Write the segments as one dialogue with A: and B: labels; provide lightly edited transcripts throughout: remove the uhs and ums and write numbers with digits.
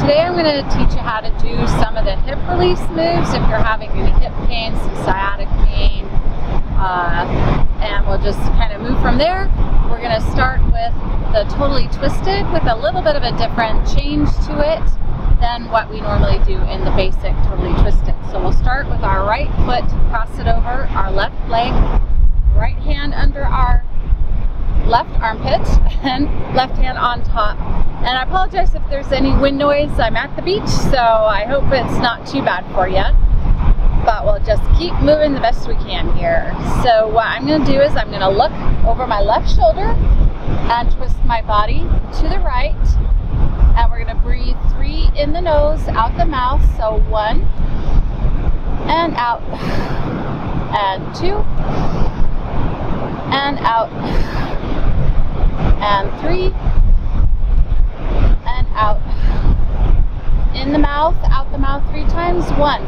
A: today I'm going to teach you how to do some of the hip release moves if you're having any hip pain, some sciatic pain, and we'll just kind of move from there. We're going to start with the totally twisted with a little bit of a different change to it than what we normally do in the basic totally twisted. So we'll start with our right foot, cross it over our left leg, right hand under our left armpit, and left hand on top. And I apologize if there's any wind noise. I'm at the beach, so I hope it's not too bad for you. But we'll just keep moving the best we can here. So what I'm going to do is I'm going to look over my left shoulder and twist my body to the right. And we're going to breathe 3 in the nose, out the mouth. So 1, and out, and 2, and out, and 3, and out. In the mouth, out the mouth 3 times. 1,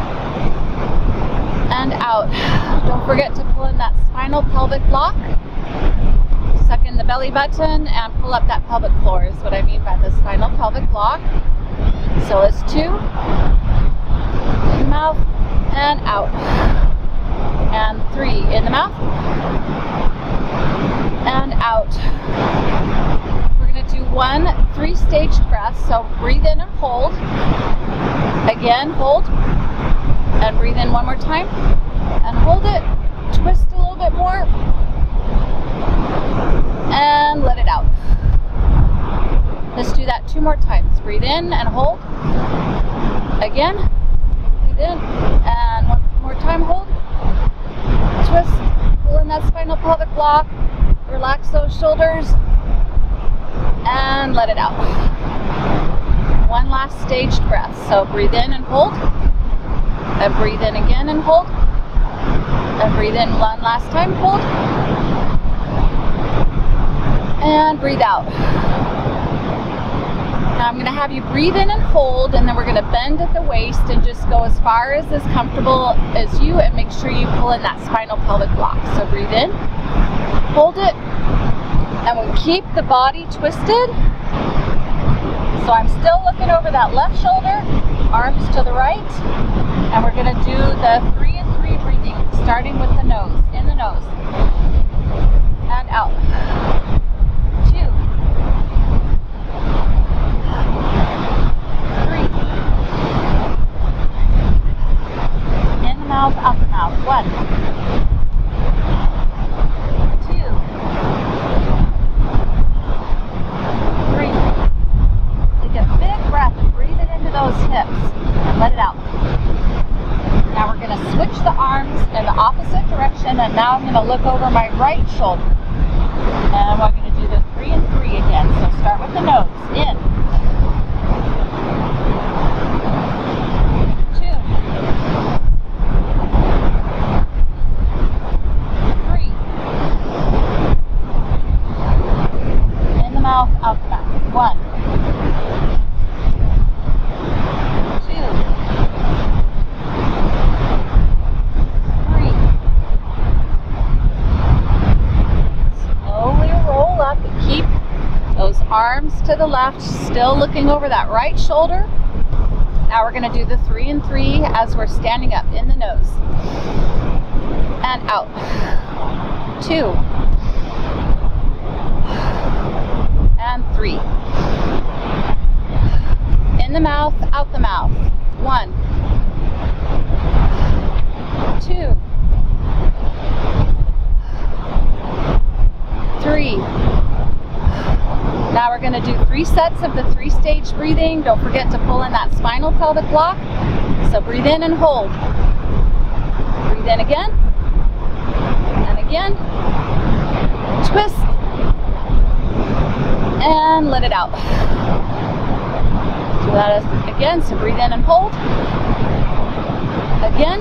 A: and out. Don't forget to pull in that spinal pelvic block. Suck in the belly button and pull up that pelvic floor is what I mean by the spinal pelvic block. So it's 2, in the mouth, and out, and 3, in the mouth, and out. We're going to do 1 3-staged breath. So breathe in and hold. Again, hold, and breathe in 1 more time, and hold it. Twist a little bit more, and let it out. Let's do that 2 more times. Breathe in and hold. Again, breathe in, and 1 more time, hold. Twist, pull in that spinal pelvic block, relax those shoulders, and let it out. 1 last staged breath. So breathe in and hold, and breathe in again and hold, and breathe in 1 last time, hold, and breathe out. Now I'm going to have you breathe in and hold, and then we're going to bend at the waist and just go as far as is comfortable as you, and make sure you pull in that spinal pelvic block. So breathe in, hold it, and we keep the body twisted. So I'm still looking over that left shoulder, arms to the right, and we're going to do the 3 and 3 breathing, starting with the nose, in the nose, and out. 2, 3, in the mouth, out the mouth. 1, 2, 3. Take a big breath and breathe it into those hips and let it out. Now we're going to switch the arms in the opposite direction, and now I'm going to look over my right shoulder. And we're going to do the 3 and 3 again. So start with the nose, in. 2, 3. In the mouth, out the mouth. 1, 2, 3. Slowly roll up and keep those arms to the left, still looking over that right shoulder. Now we're going to do the 3 and 3 as we're standing up, in the nose, and out. 2, and 3. In the mouth, out the mouth. 1, 2, 3. Now we're going to do 3 sets of the 3-stage breathing. Don't forget to pull in that spinal pelvic block. So breathe in and hold. Breathe in again, and again. Twist, and let it out. Do that again. So breathe in and hold. Again.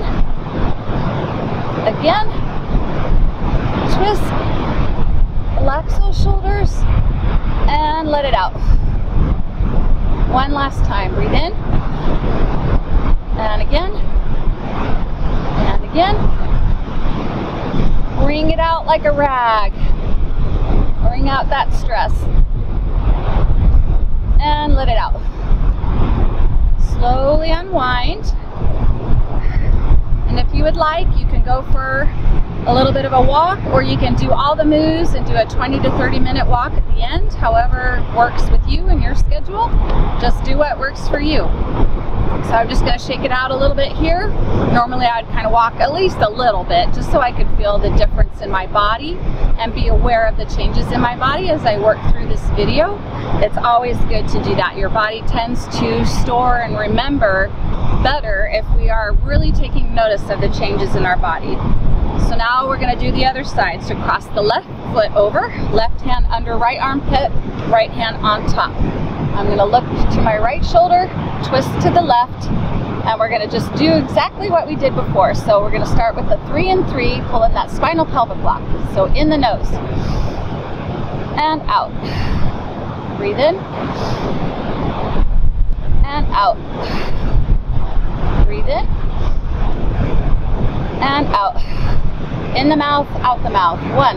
A: Again. Twist. Relax those shoulders and let it out. 1 last time. Breathe in. And again. And again. Wring it out like a rag. Wring out that stress. And let it out. Slowly unwind. And if you would like, you can go for a little bit of a walk, or you can do all the moves and do a 20 to 30 minute walk at the end, however works with you and your schedule. Just do what works for you. So I'm just going to shake it out a little bit here. Normally I'd kind of walk at least a little bit just so I could feel the difference in my body and be aware of the changes in my body as I work through this video. It's always good to do that. Your body tends to store and remember better if we are really taking notice of the changes in our body. So now we're going to do the other side. So cross the left foot over, left hand under right armpit, right hand on top. I'm going to look to my right shoulder, twist to the left, and we're going to just do exactly what we did before. So we're going to start with the 3 and 3, pull in that spinal pelvic block. So in the nose and out. Breathe in and out. Breathe in and out. In the mouth, out the mouth. 1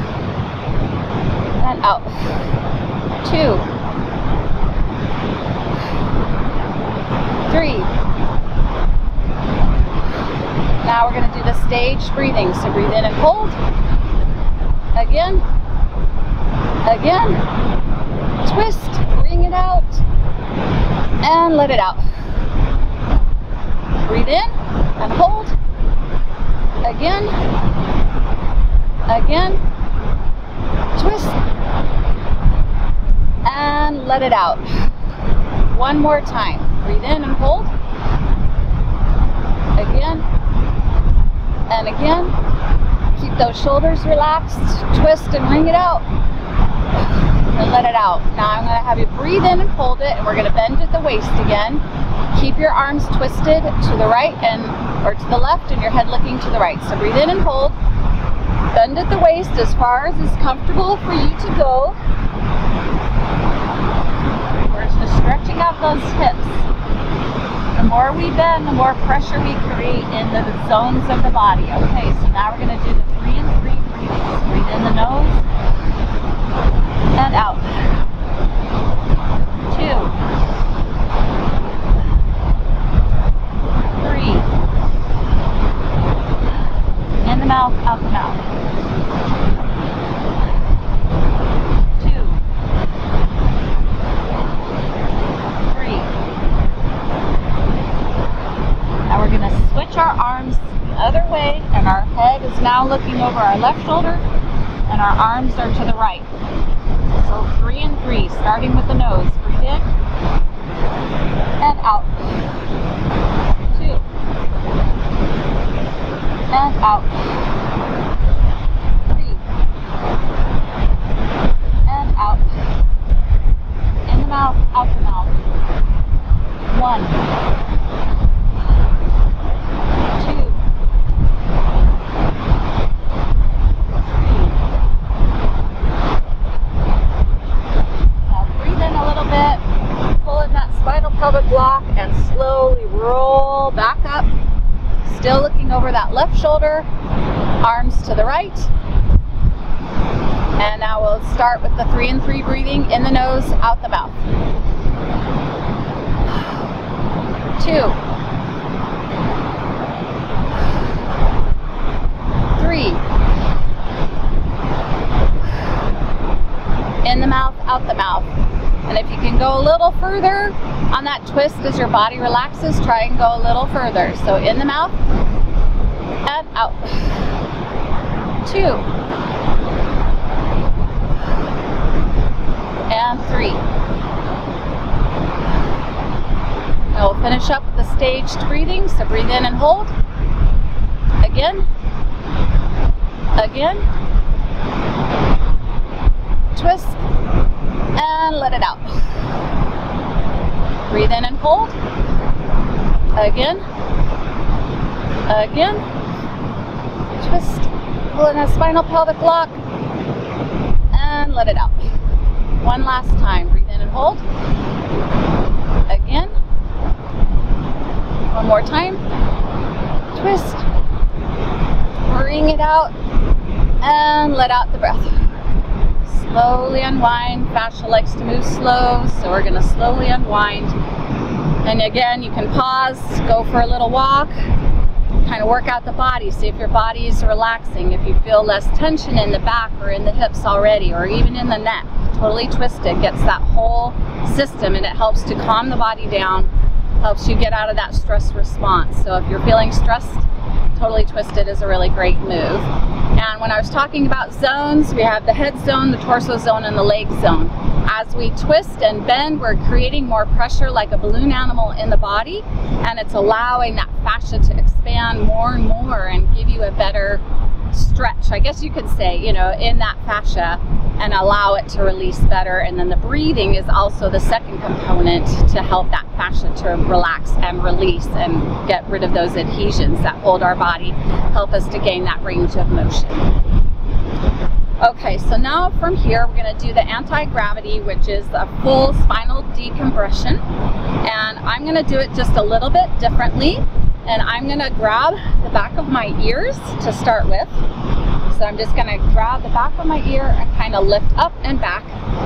A: and out. 2. 3. Now we're going to do the staged breathing. So breathe in and hold. Again. Again. Twist. Bring it out. And let it out. Breathe in and hold. Again. Again. Twist. And let it out. One more time. Breathe in and hold. Again. And again. Keep those shoulders relaxed. Twist and wring it out. And let it out. Now I'm going to have you breathe in and hold it, and we're going to bend at the waist again. Keep your arms twisted to the right or to the left, and your head looking to the right. So breathe in and hold. Bend at the waist as far as is comfortable for you to go. We're just stretching out those hips. The more we bend, the more pressure we create in the zones of the body. Okay, so now we're going to do the 3 and 3 breathing. Breathe in the nose and out. 2. 3. In the mouth, out the mouth. 2. 3. Now we're going to switch our arms the other way, and our head is now looking over our left shoulder, and our arms are to the right. So 3 and 3, starting with the nose. Breathe in and out. 2 and out. 3 and out. In the mouth, out the mouth. 1. 2. 3. Now breathe in a little bit, pull in that spinal pelvic block, and slowly roll back up. Still looking over that left shoulder, arms to the right. And now we'll start with the 3 and 3 breathing, in the nose, out the mouth. 2. 3. In the mouth, out the mouth. And if you can go a little further on that twist as your body relaxes, try and go a little further. So in the mouth and out. 2 and 3. And we'll finish up with the staged breathing. So breathe in and hold. Again. Again. Twist and let it out. Breathe in and hold. Again. Again. Twist. Pull in a spinal pelvic block and let it out. One last time. Breathe in and hold. Again. One more time. Twist. Bring it out and let out the breath. Slowly unwind. Fascia likes to move slow, so we're going to slowly unwind. And again, you can pause, go for a little walk, kind of work out the body, see if your body is relaxing, if you feel less tension in the back or in the hips already, or even in the neck. Totally twisted, gets that whole system, and it helps to calm the body down, helps you get out of that stress response. So if you're feeling stressed, totally twisted is a really great move. And when I was talking about zones, we have the head zone, the torso zone, and the leg zone. As we twist and bend, we're creating more pressure like a balloon animal in the body, and it's allowing that fascia to expand more and more and give you a better stretch, I guess you could say, you know, in that fascia, and allow it to release better. And then the breathing is also the second component to help that fascia to relax and release and get rid of those adhesions that hold our body, help us to gain that range of motion. Okay, so now from here we're going to do the anti-gravity, which is a full spinal decompression, and I'm going to do it just a little bit differently. And I'm going to grab the back of my ears to start with. So I'm just going to grab the back of my ear and kind of lift up and back.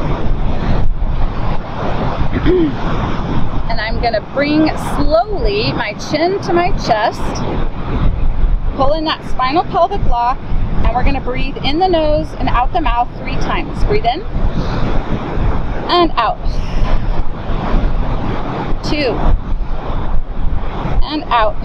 A: And I'm going to bring slowly my chin to my chest, pull in that spinal pelvic lock, and we're going to breathe in the nose and out the mouth 3 times. Breathe in and out. 2 and out,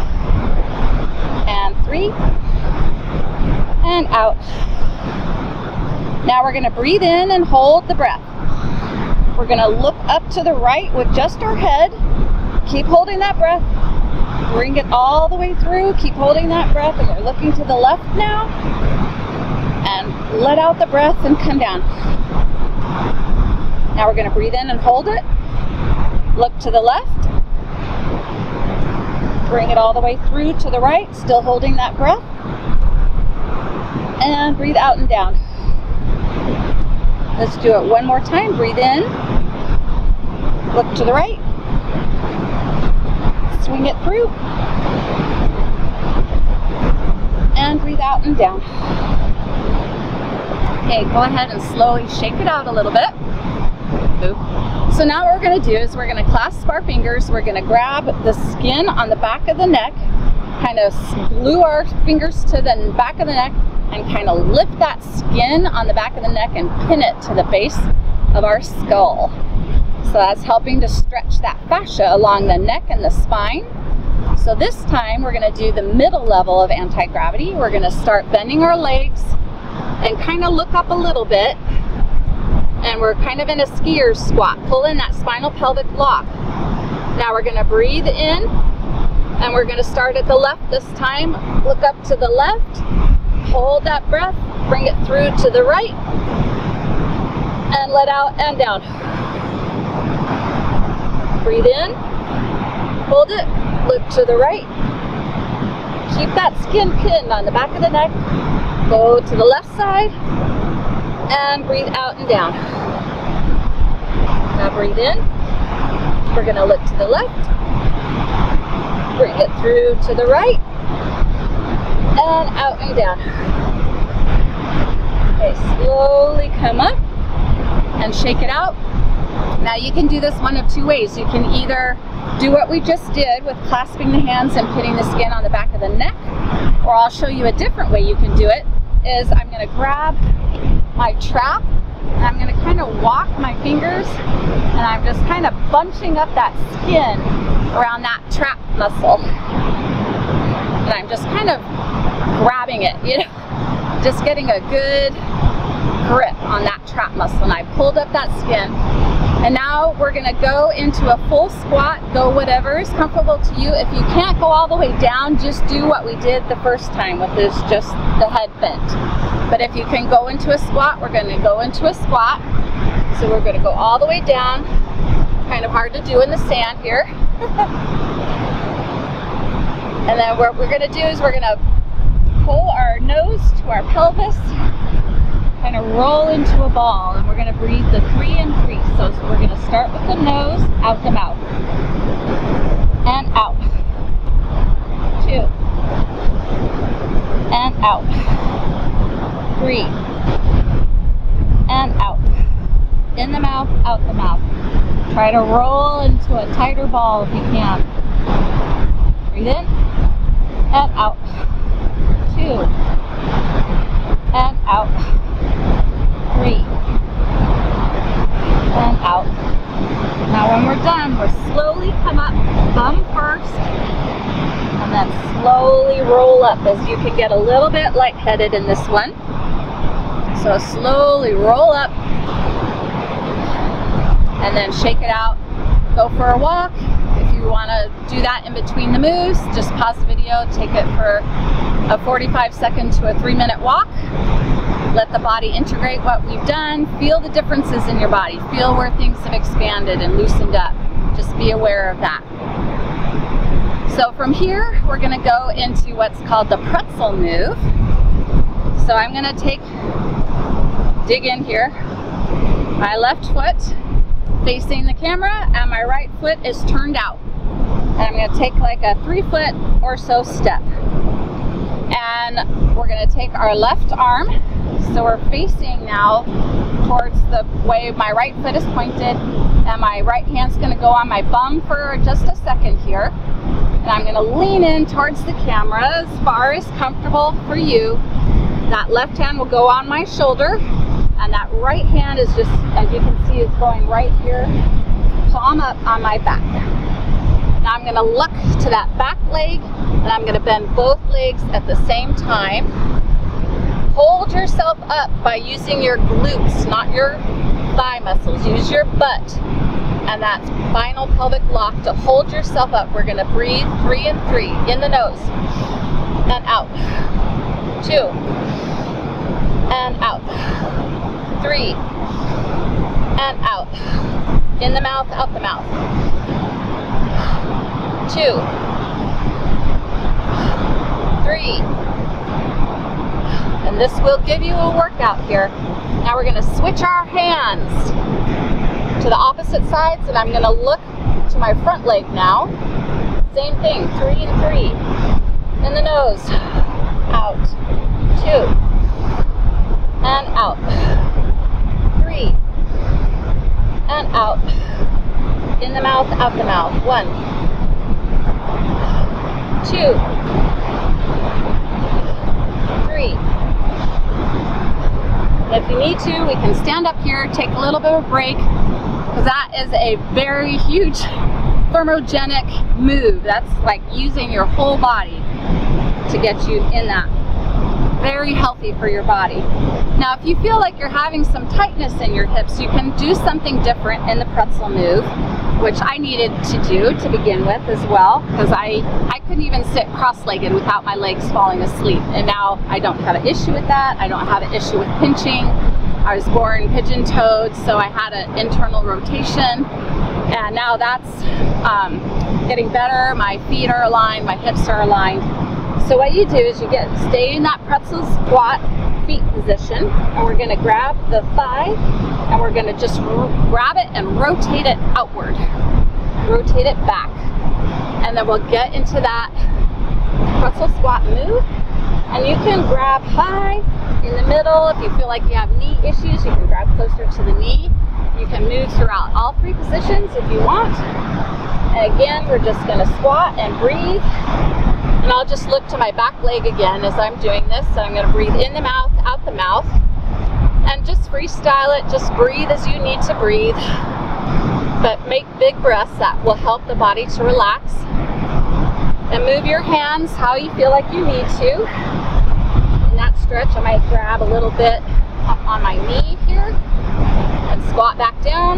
A: and 3 and out. Now we're going to breathe in and hold the breath. We're going to look up to the right with just our head. Keep holding that breath. Bring it all the way through. Keep holding that breath, and we're looking to the left now. And let out the breath and come down. Now we're going to breathe in and hold it. Look to the left. Bring it all the way through to the right, still holding that breath. And breathe out and down. Let's do it one more time. Breathe in. Look to the right. Swing it through. And breathe out and down. Okay, go ahead and slowly shake it out a little bit. Boop. So now what we're going to do is we're going to clasp our fingers. We're going to grab the skin on the back of the neck, kind of glue our fingers to the back of the neck, and kind of lift that skin on the back of the neck and pin it to the base of our skull. So that's helping to stretch that fascia along the neck and the spine. So this time we're going to do the middle level of anti-gravity. We're going to start bending our legs and kind of look up a little bit. And we're kind of in a skier's squat. Pull in that spinal pelvic lock. Now we're going to breathe in, and we're going to start at the left this time. Look up to the left, hold that breath, bring it through to the right, and let out and down. Breathe in, hold it, look to the right. Keep that skin pinned on the back of the neck. Go to the left side. And breathe out and down. Now breathe in. We're going to look to the left. Bring it through to the right. And out and down. Okay, slowly come up and shake it out. Now you can do this one of 2 ways. You can either do what we just did with clasping the hands and pinning the skin on the back of the neck, or I'll show you a different way you can do it. Is I'm going to grab my trap, and I'm going to kind of walk my fingers, and I'm just kind of bunching up that skin around that trap muscle, and I'm just kind of grabbing it, you know, just getting a good grip on that trap muscle. And I pulled up that skin, and now we're going to go into a full squat. Go whatever is comfortable to you. If you can't go all the way down, just do what we did the first time with this, just the head bent. But if you can go into a squat, we're going to go into a squat. So we're going to go all the way down. Kind of hard to do in the sand here. And then what we're going to do is we're going to pull our nose to our pelvis, kind of roll into a ball, and we're going to breathe the 3 and 3. So we're going to start with the nose, out the mouth, and out. 2, and out. 3, and out. In the mouth, out the mouth. Try to roll into a tighter ball if you can. Breathe in and out. 2 and out. 3 and out. Now when we're done, we'll slowly come up, bum first, and then slowly roll up, as you can get a little bit lightheaded in this one. So slowly roll up and then shake it out. Go for a walk. If you want to do that in between the moves, just pause the video, take it for a 45-second to a 3-minute walk. Let the body integrate what we've done. Feel the differences in your body. Feel where things have expanded and loosened up. Just be aware of that. So from here, we're going to go into what's called the pretzel move. So I'm going to dig in here. My left foot facing the camera and my right foot is turned out. And I'm going to take like a 3-foot or so step. And we're going to take our left arm. So we're facing now towards the way my right foot is pointed, and my right hand's going to go on my bum for just a second here. And I'm going to lean in towards the camera as far as comfortable for you. That left hand will go on my shoulder, and that right hand is just, as you can see, is going right here, palm up on my back. Now I'm going to look to that back leg, and I'm going to bend both legs at the same time. Hold yourself up by using your glutes, not your thigh muscles. Use your butt and that spinal pelvic lock to hold yourself up. We're going to breathe 3 and 3 in the nose and out. 2 and out. 3 and out. In the mouth, out the mouth. 2 3. And this will give you a workout here. Now we're going to switch our hands to the opposite sides, and I'm going to look to my front leg now. Same thing, 3 and 3. In the nose, out. 2 and out. 3 and out. In the mouth, out the mouth. 1 2 3. If you need to, we can stand up here, take a little bit of a break, because that is a very huge thermogenic move. That's like using your whole body to get you in that. Very healthy for your body. Now, if you feel like you're having some tightness in your hips, you can do something different in the pretzel move, which I needed to do to begin with as well, because I couldn't even sit cross-legged without my legs falling asleep. And now I don't have an issue with that. I don't have an issue with pinching. I was born pigeon-toed, so I had an internal rotation. And now that's getting better. My feet are aligned, my hips are aligned. So what you do is you stay in that pretzel squat feet position, and we're going to grab the thigh, and we're going to just grab it and rotate it outward. Rotate it back. And then we'll get into that pretzel squat move. And you can grab high in the middle. If you feel like you have knee issues, you can grab closer to the knee. You can move throughout all 3 positions if you want. And again, we're just going to squat and breathe. And I'll just look to my back leg again as I'm doing this. So I'm going to breathe in the mouth, out the mouth. And just freestyle it. Just breathe as you need to breathe. But make big breaths. That will help the body to relax. And move your hands how you feel like you need to. In that stretch, I might grab a little bit up on my knee here and squat back down.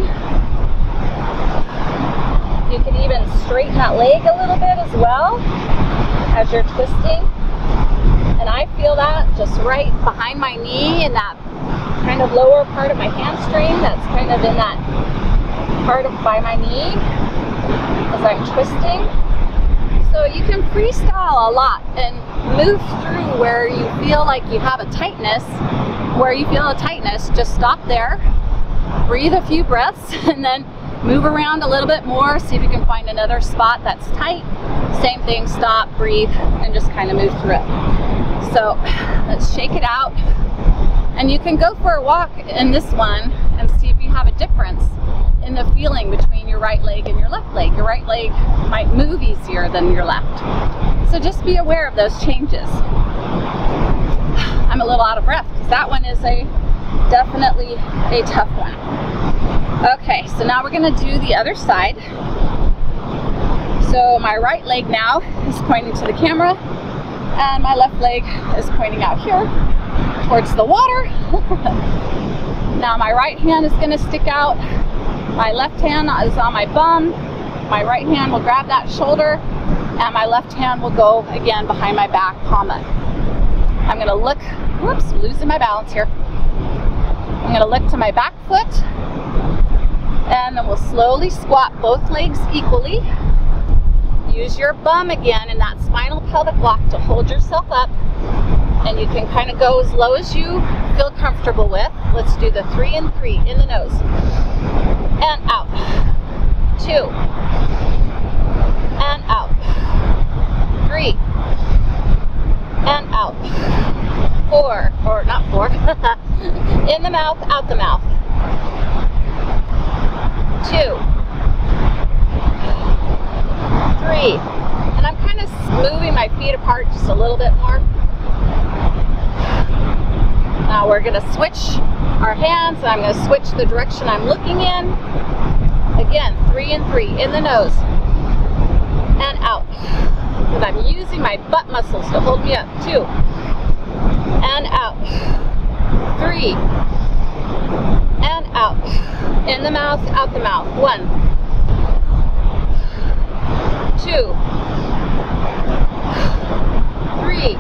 A: You can even straighten that leg a little bit as well as you're twisting. And I feel that just right behind my knee in that kind of lower part of my hamstring. That's kind of in that part by my knee as I'm twisting. So you can freestyle a lot and move through where you feel like you have a tightness. Where you feel a tightness, just stop there, breathe a few breaths, and then move around a little bit more. See if you can find another spot that's tight. Same thing, stop, breathe, and just kind of move through it. So let's shake it out. And you can go for a walk in this one and see if you have a difference in the feeling between your right leg and your left leg. Your right leg might move easier than your left. So just be aware of those changes. I'm a little out of breath because that one is definitely a tough one. Okay, so now we're going to do the other side. So my right leg now is pointing to the camera, and my left leg is pointing out here towards the water. Now my right hand is going to stick out, my left hand is on my bum, my right hand will grab that shoulder, and my left hand will go again behind my back, palm up. I'm going to look, whoops, losing my balance here. I'm going to look to my back foot, and then we'll slowly squat both legs equally. Use your bum again in that spinal pelvic block to hold yourself up, and you can kind of go as low as you feel comfortable with. Let's do the 3 and 3 in the nose and out, 2 and out, 3 and out, 4, or not 4, in the mouth, out the mouth, 2, 3, and I'm kind of moving my feet apart just a little bit more. Now we're going to switch our hands, and I'm going to switch the direction I'm looking in. Again, 3 and 3 in the nose and out. And I'm using my butt muscles to hold me up. 2 and out. 3 and out. In the mouth, out the mouth. 1, 2, 3.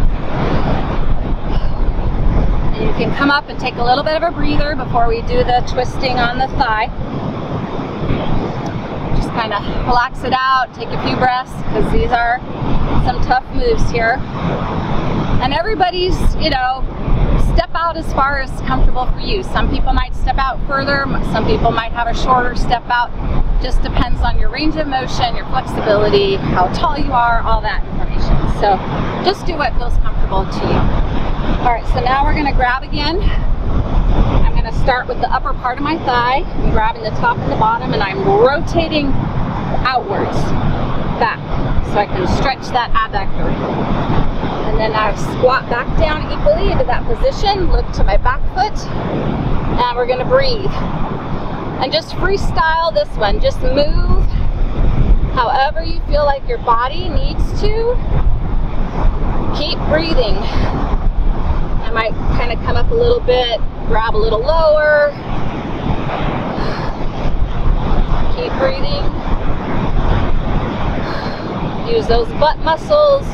A: And you can come up and take a little bit of a breather before we do the twisting on the thigh. Just kind of relax it out, take a few breaths, because these are some tough moves here. And everybody's, you know, step out as far as comfortable for you. Some people might step out further, some people might have a shorter step out. Just depends on your range of motion, your flexibility, how tall you are, all that information. So just do what feels comfortable to you. All right, so now we're going to grab again. I'm going to start with the upper part of my thigh. I'm grabbing the top and the bottom, and I'm rotating outwards, back, so I can stretch that adductor. And then I squat back down equally into that position, look to my back foot, and we're going to breathe. And just freestyle this one. Just move however you feel like your body needs to. Keep breathing. I might kind of come up a little bit, grab a little lower. Keep breathing. Use those butt muscles.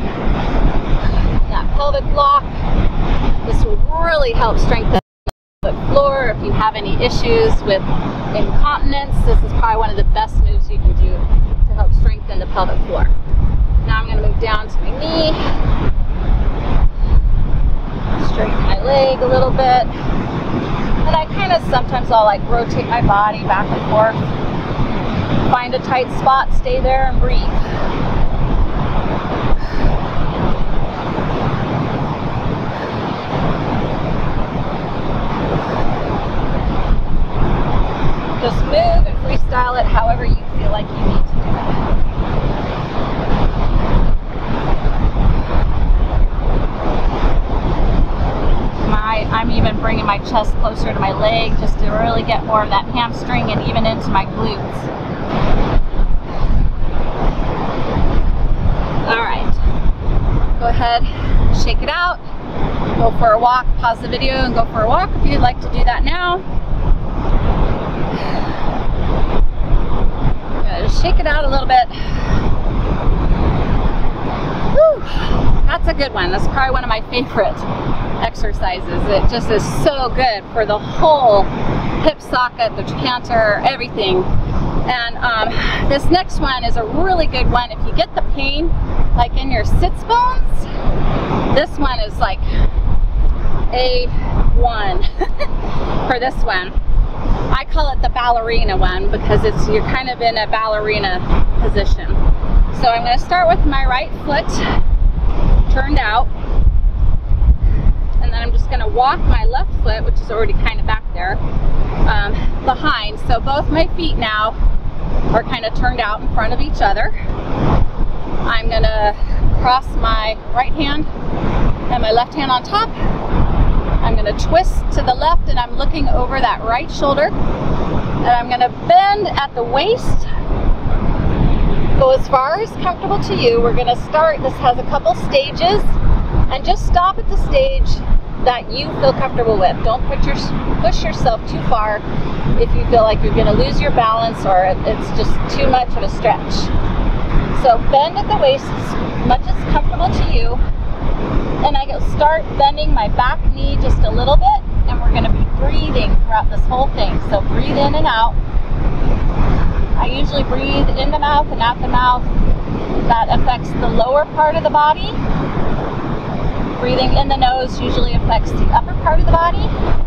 A: That pelvic block. This will really help strengthen the floor. If you have any issues with incontinence, this is probably one of the best moves you can do to help strengthen the pelvic floor. Now I'm going to move down to my knee, straighten my leg a little bit, and I kind of sometimes I'll like rotate my body back and forth. Find a tight spot, stay there, and breathe. Just move and freestyle it however you feel like you need to do it. I'm even bringing my chest closer to my leg just to really get more of that hamstring and even into my glutes. All right, go ahead, shake it out, go for a walk, pause the video and go for a walk if you'd like to do that now. Just shake it out a little bit. Whew. That's a good one. That's probably one of my favorite exercises. It just is so good for the whole hip socket, the trochanter, everything. And this next one is a really good one. If you get the pain like in your sits bones, this one is like A1 for this one. I call it the ballerina one because you're kind of in a ballerina position. So I'm going to start with my right foot turned out, and and then I'm just going to walk my left foot, which is already kind of back there, behind. So both my feet now are kind of turned out in front of each other. I'm going to cross my right hand and my left hand on top. I'm going to twist to the left, and I'm looking over that right shoulder. And I'm going to bend at the waist. Go as far as comfortable to you. We're going to start, this has a couple stages, and just stop at the stage that you feel comfortable with. Don't push yourself too far if you feel like you're going to lose your balance or it's just too much of a stretch. So bend at the waist as much as comfortable to you. And I go start bending my back knee just a little bit, and we're going to be breathing throughout this whole thing. So breathe in and out. I usually breathe in the mouth and out the mouth. That affects the lower part of the body. Breathing in the nose usually affects the upper part of the body.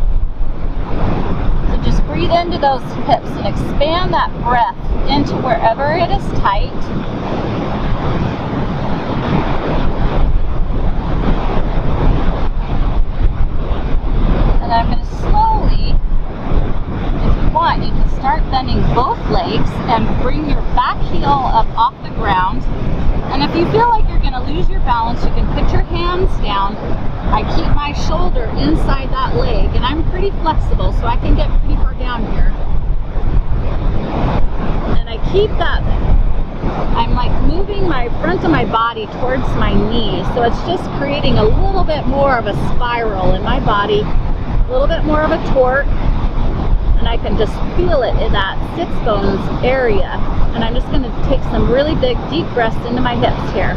A: So just breathe into those hips and expand that breath into wherever it is tight. And I'm going to slowly, if you want, you can start bending both legs and bring your back heel up off the ground. And if you feel like you're going to lose your balance, you can put your hands down. I keep my shoulder inside that leg, and I'm pretty flexible, so I can get pretty far down here. And I keep that, I'm like moving my front of my body towards my knee, so it's just creating a little bit more of a spiral in my body, a little bit more of a torque, and I can just feel it in that sits bones area. And I'm just going to take some really big deep breaths into my hips here.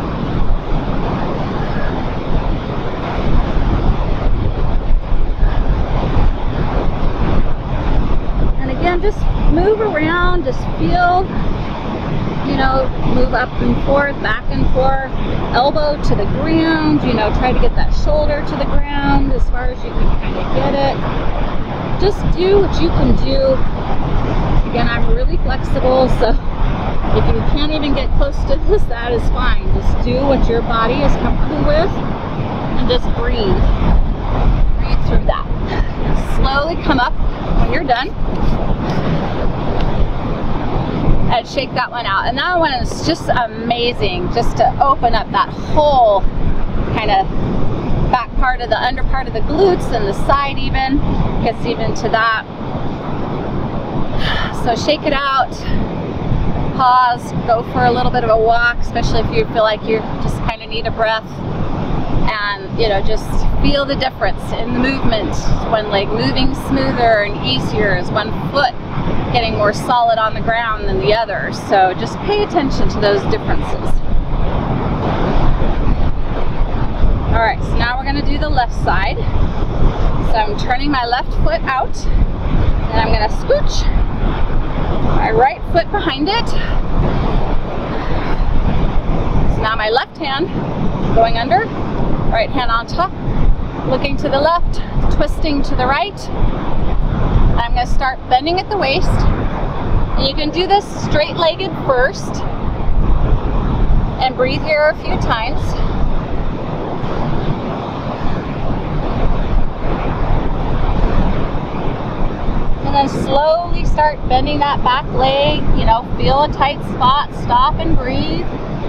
A: And again, just move around, just feel, you know, move up and forth, back and forth, elbow to the ground, you know, try to get that shoulder to the ground as far as you can kind of get it. Just do what you can do. Again, I'm really flexible, so if you can't even get close to this, that is fine. Just do what your body is comfortable with, and just breathe. Breathe through that. Slowly come up when you're done. And shake that one out. And that one is just amazing, just to open up that whole kind of back part of the under part of the glutes and the side even. Gets even to that. So shake it out, pause, go for a little bit of a walk, especially if you feel like you just kind of need a breath, and you know, just feel the difference in the movement. One leg moving smoother and easier, is one foot getting more solid on the ground than the other. So just pay attention to those differences. All right, so now we're going to do the left side. So I'm turning my left foot out, and I'm going to scooch my right foot behind it. So now my left hand going under, right hand on top, looking to the left, twisting to the right. And I'm going to start bending at the waist. And you can do this straight-legged first, and breathe here a few times. And then slowly start bending that back leg, you know, feel a tight spot, stop and breathe.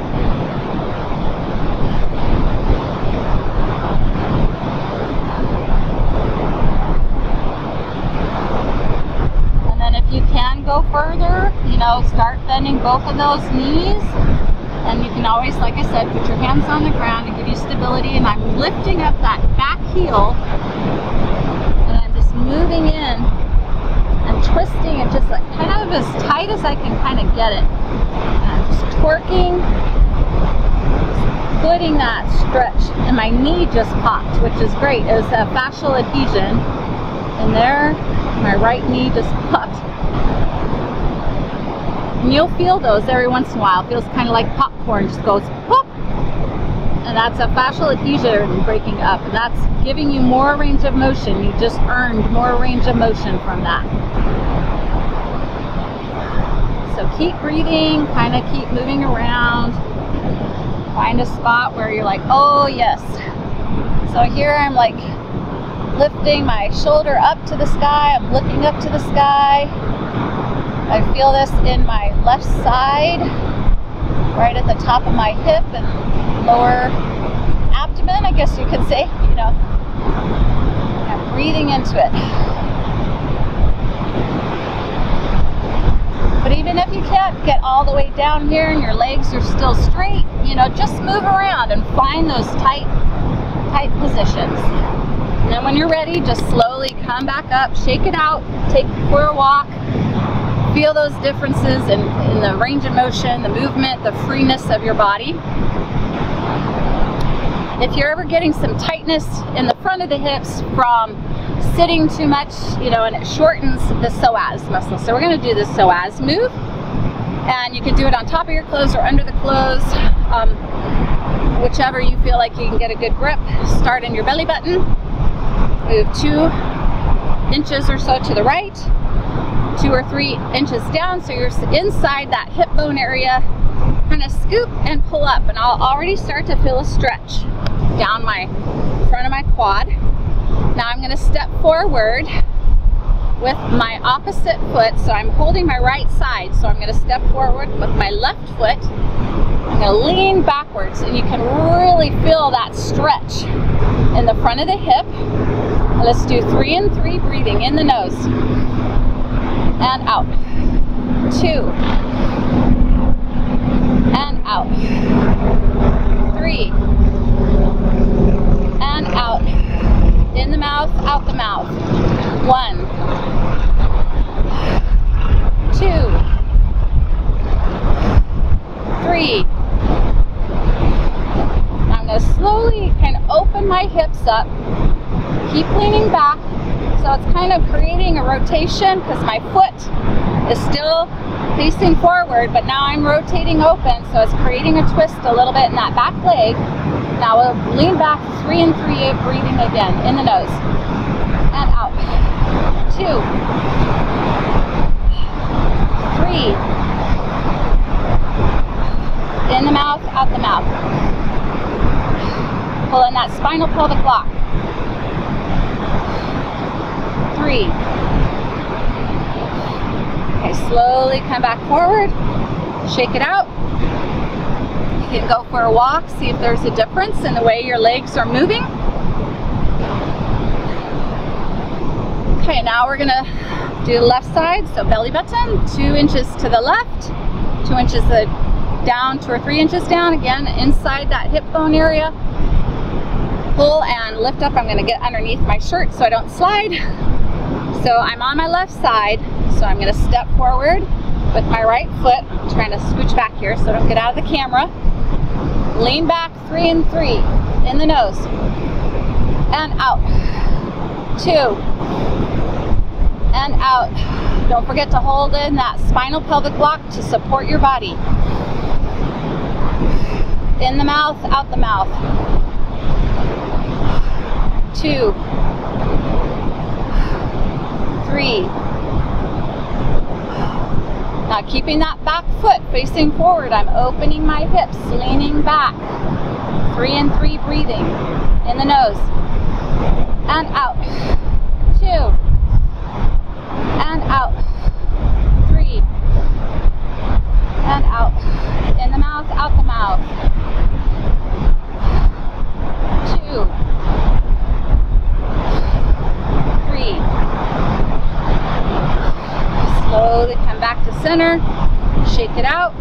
A: And then if you can go further, you know, start bending both of those knees. And you can always, like I said, put your hands on the ground to give you stability. And I'm lifting up that back heel, and I'm just moving in and twisting it just like kind of as tight as I can kind of get it. And I'm just twerking, putting that stretch, and my knee just popped, which is great. It was a fascial adhesion, and there, my right knee just popped. And you'll feel those every once in a while. It feels kind of like popcorn, just goes pop. And that's a fascial adhesion breaking up. And that's giving you more range of motion. You just earned more range of motion from that. So keep breathing, kind of keep moving around. Find a spot where you're like, oh yes, So here I'm like lifting my shoulder up to the sky. I'm looking up to the sky. I feel this in my left side, right at the top of my hip and lower abdomen, I guess you could say, you know. I'm breathing into it. But even if you can't get all the way down here and your legs are still straight, you know, just move around and find those tight positions. And then when you're ready, just slowly come back up, shake it out, take it for a walk. Feel those differences in the range of motion, the movement, the freeness of your body. If you're ever getting some tightness in the front of the hips from sitting too much, you know, and it shortens the psoas muscle. So we're going to do the psoas move, and you can do it on top of your clothes or under the clothes, whichever you feel like you can get a good grip. Start in your belly button, move 2 inches or so to the right, 2 or 3 inches down, so you're inside that hip bone area. Kind of scoop and pull up, and I'll already start to feel a stretch down my front of my quad. Now I'm going to step forward with my opposite foot, so I'm holding my right side, so I'm going to step forward with my left foot. I'm going to lean backwards, and you can really feel that stretch in the front of the hip. And let's do 3 and 3 breathing in the nose and out. 2 and out. 3 and out. In the mouth, out the mouth. 1, 2, 3. I'm going to slowly kind of open my hips up. Keep leaning back. So it's kind of creating a rotation because my foot is still facing forward, but now I'm rotating open, so it's creating a twist a little bit in that back leg. Now we'll lean back, 3 and 3, breathing again in the nose and out. 2, 3, in the mouth, out the mouth. Pull in that spinal pelvic lock. 3. Okay, slowly come back forward, shake it out. You can go for a walk, see if there's a difference in the way your legs are moving. Okay, now we're gonna do the left side, so belly button, 2 inches to the left, 2 inches down, 2 or 3 inches down, again, inside that hip bone area. Pull and lift up. I'm gonna get underneath my shirt so I don't slide. So I'm on my left side, so I'm gonna step forward with my right foot. I'm trying to scooch back here so I don't get out of the camera. Lean back, 3 and 3, in the nose, and out. 2, and out. Don't forget to hold in that spinal pelvic lock to support your body. In the mouth, out the mouth. 2, 3. Now keeping that back foot facing forward, I'm opening my hips, leaning back. 3 and 3 breathing in the nose and out. 2 and out. 3 and out. In the mouth, out the mouth. 2, 3. Slowly come back to center, shake it out.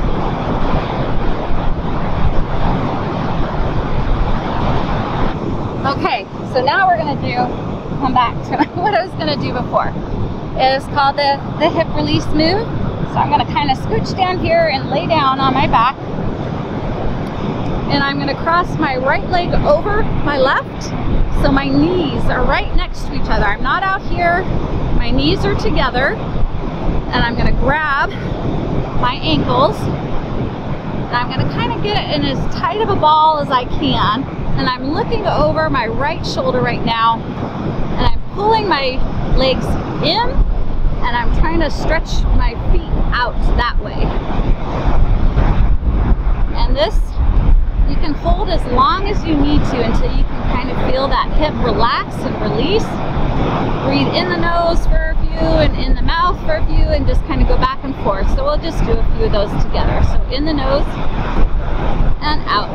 A: Okay, so now we're going to come back to what I was going to do before. It is called the hip release move. So I'm going to kind of scooch down here and lay down on my back. And I'm going to cross my right leg over my left. So my knees are right next to each other. I'm not out here. My knees are together. And I'm going to grab my ankles. And I'm going to kind of get it in as tight of a ball as I can. And I'm looking over my right shoulder right now. And I'm pulling my legs in. And I'm trying to stretch my feet out that way. And this You can hold as long as you need to until you can kind of feel that hip relax and release. Breathe in the nose for a few and in the mouth for a few, and just kind of go back and forth. So we'll just do a few of those together. So in the nose and out.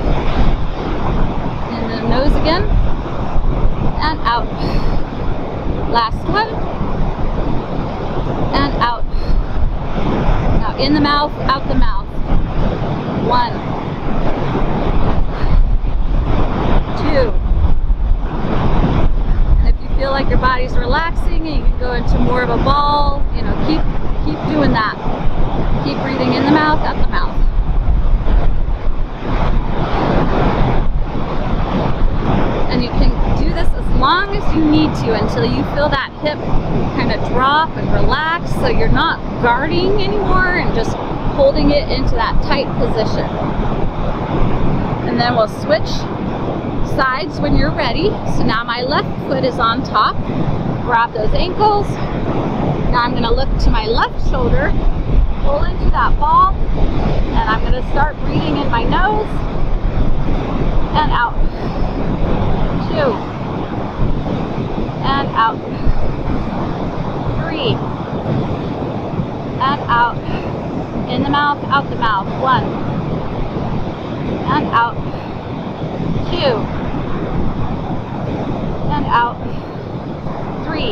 A: In the nose again and out. Last one and out. Now in the mouth, out the mouth. 1, 2. And if you feel like your body's relaxing and you can go into more of a ball, you know, keep doing that. Keep breathing in the mouth, out the mouth. And you can do this as long as you need to until you feel that hip kind of drop and relax, so you're not guarding anymore and just holding it into that tight position. And then we'll switch sides when you're ready. So now my left foot is on top. Grab those ankles. Now I'm going to look to my left shoulder, pull into that ball, and I'm going to start breathing in my nose and out. 2 and out. 3 and out. In the mouth, out the mouth. 1 and out. 2 and out. 3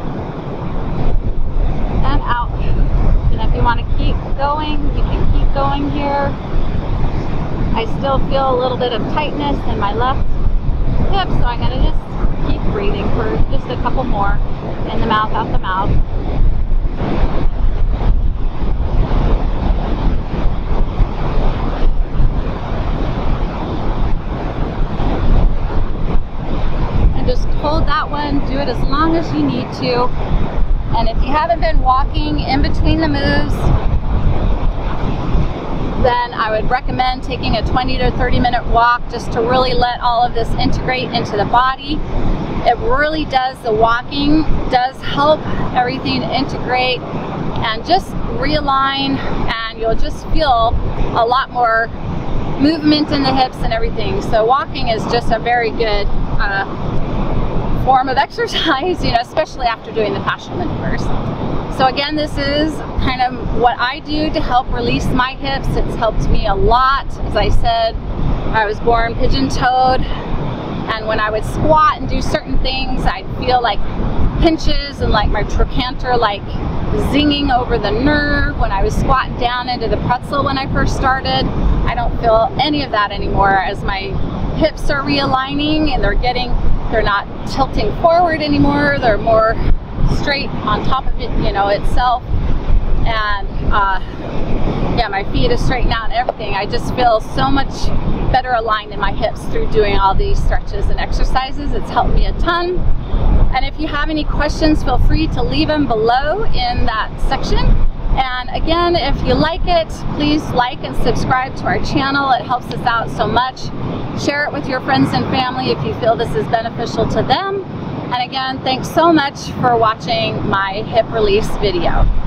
A: and out. And if you want to keep going, you can keep going here. I still feel a little bit of tightness in my left hip, so I'm going to just keep breathing for just a couple more. In the mouth, out the mouth. Just hold that one, do it as long as you need to. And if you haven't been walking in between the moves, then I would recommend taking a 20 to 30 minute walk just to really let all of this integrate into the body. It really does, the walking does help everything integrate and just realign, and you'll just feel a lot more movement in the hips and everything. So walking is just a very good form of exercise, you know, especially after doing the fascial maneuvers. So again, this is kind of what I do to help release my hips. It's helped me a lot. As I said, I was born pigeon-toed, and when I would squat and do certain things, I'd feel like pinches and like my trochanter like zinging over the nerve when I was squatting down into the pretzel when I first started. I don't feel any of that anymore as my hips are realigning and they're not tilting forward anymore. They're more straight on top of it, you know, itself. And yeah, my feet are straightened out and everything. I just feel so much better aligned in my hips through doing all these stretches and exercises. It's helped me a ton. And if you have any questions, feel free to leave them below in that section. And again, if you like it, please like and subscribe to our channel. It helps us out so much. Share it with your friends and family if you feel this is beneficial to them. And again, thanks so much for watching my hip release video.